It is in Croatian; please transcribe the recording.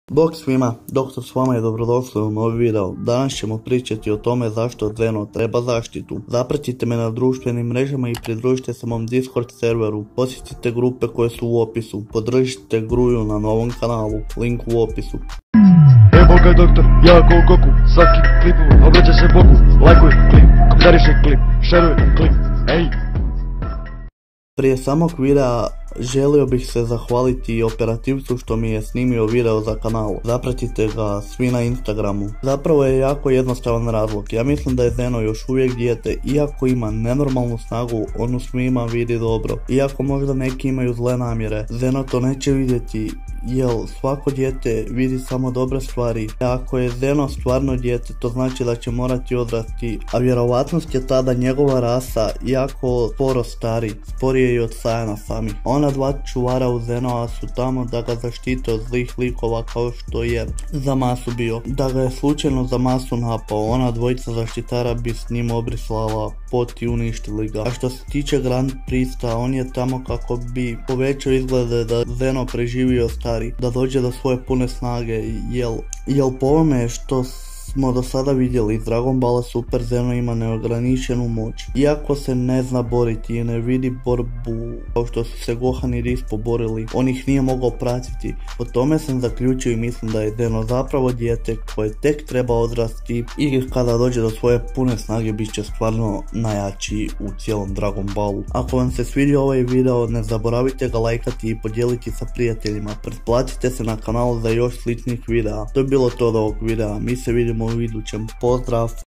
Bog svima, Doktor s vama je dobrodošli u novi video. Danas ćemo pričati o tome zašto Zeno treba zaštitu. Zapratite me na društvenim mrežama i pridružite se mom Discord serveru. Posjetite grupe koje su u opisu. Podržite Gruju na novom kanalu, link u opisu. Evo ga doktor, ja ko Goku, svaki klipu obraća se Bogu. Lajkuj klip, komentarišaj klip, šeruj klip, ej! Prije samog videa želio bih se zahvaliti operativcu što mi je snimio video za kanal. Zapratite ga svi na Instagramu. Zapravo je jako jednostavan razlog. Ja mislim da je Zeno još uvijek dijete, iako ima nenormalnu snagu, on u svima vidi dobro. Iako možda neki imaju zle namjere, Zeno to neće vidjeti, jer svako dijete vidi samo dobre stvari. Ako je Zeno stvarno dijete, to znači da će morati odrasti, a vjerovatnost je tada njegova rasa jako sporo stari, sporije i od Sajana sami. Ona dva čuvara u Zenoa su tamo da ga zaštite od zlih likova kao što je za masu bio. Da ga je slučajno za masu napao, ona dvojica zaštitara bi s njim obrisala pot i uništili ga. A što se tiče Grand Priesta, on je tamo kako bi povećao izglede da Zeno preživio stari, da dođe do svoje pune snage, jel po ovome što smo do sada vidjeli iz Dragon Balla Super, Zeno ima neograničenu moć. Iako se ne zna boriti i ne vidi borbu kao što su se Gohan i Riz poborili, on ih nije mogao pratiti. Po tome sam zaključio i mislim da je Zeno zapravo dijete koje tek treba odrasti i kada dođe do svoje pune snage bit će stvarno najjači u cijelom Dragon Ballu. Ako vam se svidio ovaj video, ne zaboravite ga lajkati i podijeliti sa prijateljima. Pretplatite se na kanal za još sličnih videa. To je bilo to od ovog videa, mi se vidimo u idućem. Pozdrav!